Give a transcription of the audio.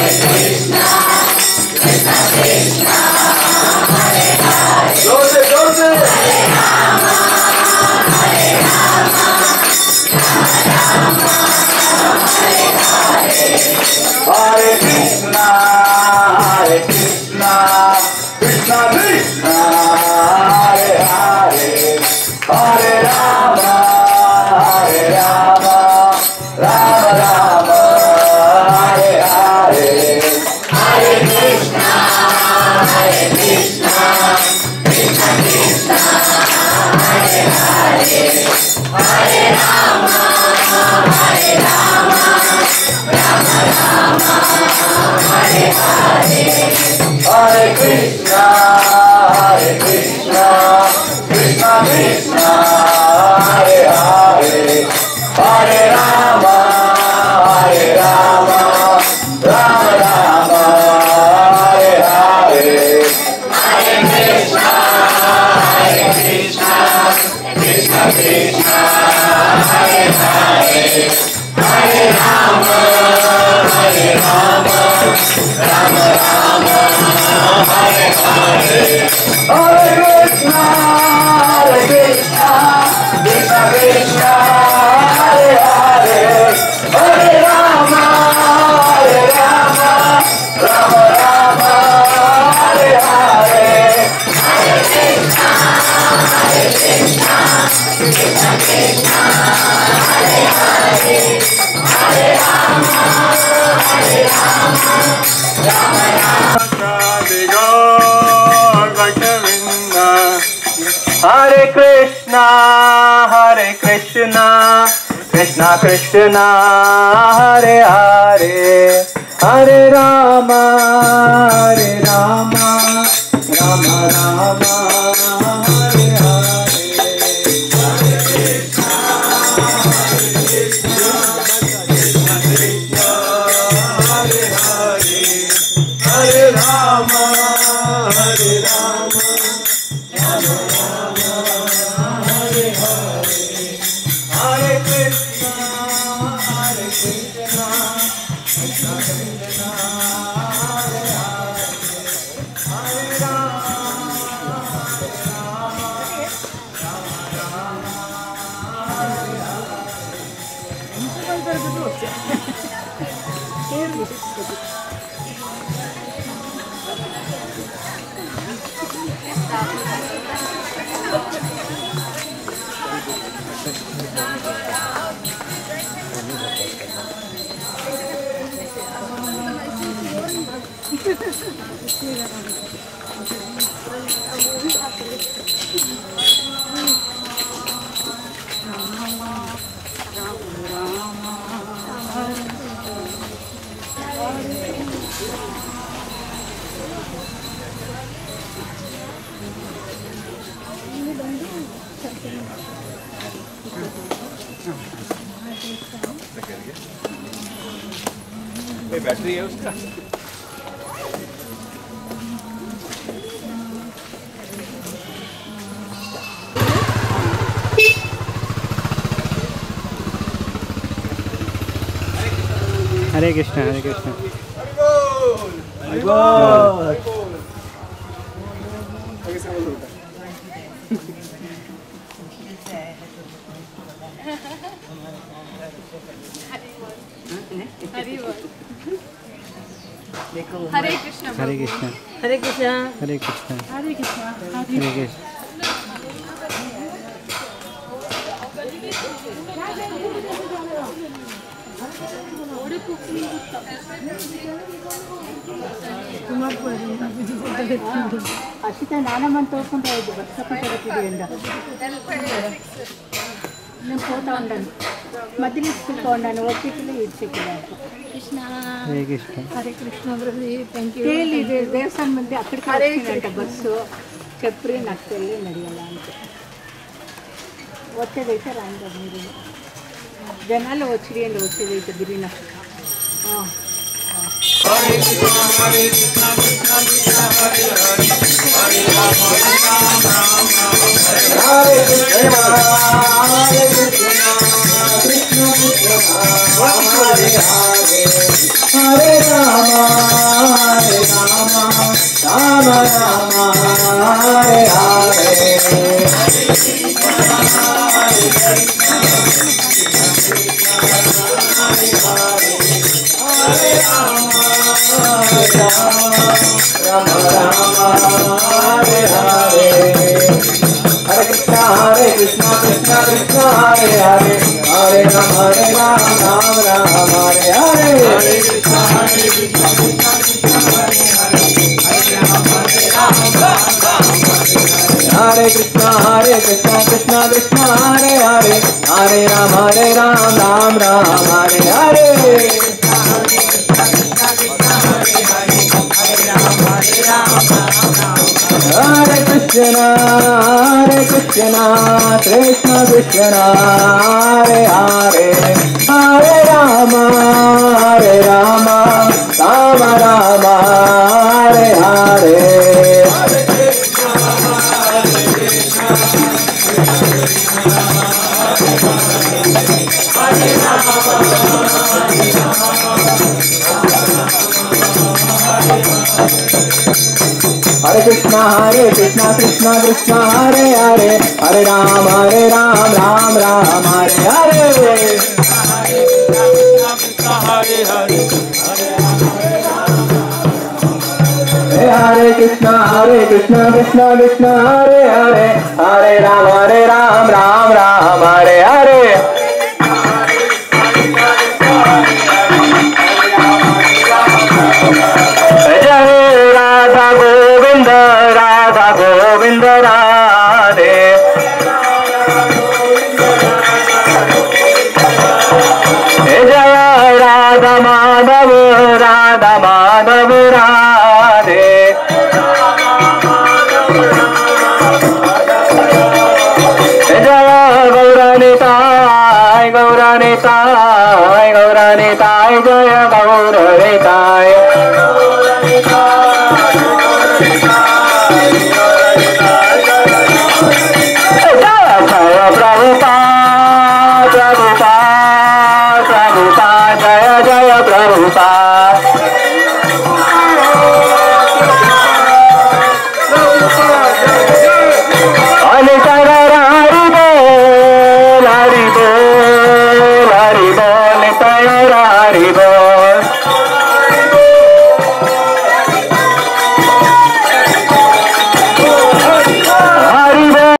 Hare Krishna, Krishna Krishna, Hare Hare, Hare Rama, Rama Rama, Hare Hare. Hare Krishna, Krishna Krishna, Hare Hare, Hare Rama, battery है उसका। हरे कृष्णा हरे कृष्णा हरे बोल। हरे कृष्णा हरे कृष्णा हरे कृष्णा हरे कृष्णा हरे कृष्णा हरे कृष्णा। ಅಷ್ಟೇ ನಾನಮ್ಮನ ತೋರ್ಸ್ಕೊಂತ ಇದ್ದು bus ತಪ್ಪಿಂದ నేను పోతా ఉంటాను మధ్యలో ఇసుకుంటూ ఉన్నాను వచ్చేకి ఇడ్చెక్కిలా Krishna Hare Krishna Hare Krishna brother thank you తెలియదు దేవస్థానం మంది అక్కడికి వచ్చిందంట బస్సు చెప్పి నాకు తెలియదు అడిగాల అంటే వచ్చేదైతే రాండి మీరు జనాలు వచ్చేయండి వచ్చేదైతే బిరిన Hare Krishna Hare Krishna Krishna Krishna Hare Hare Hare Rama Hare Krishna Krishna Krishna Hare Hare Hare Rama Hare Krishna Krishna Krishna Hare Hare Hare Ram Ram Ram Hare Hare Hare Krishna Krishna Krishna Hare Hare Hare Ram Ram Hare Hare Hare Krishna Krishna Krishna Hare Hare Hare Rama Rama Rama Hare Hare Hare Krishna Krishna Krishna Hare Hare Hare Ram Ram Hare Hare Hare Krishna Krishna Krishna Hare Hare Hare Ram Ram Hare Hare Radha Govinda Radhe Jaya Radha Madhav Radhe Jaya Gauranitai Jaya Gauranitai Prabhupada, Jaya Jaya Prabhupada.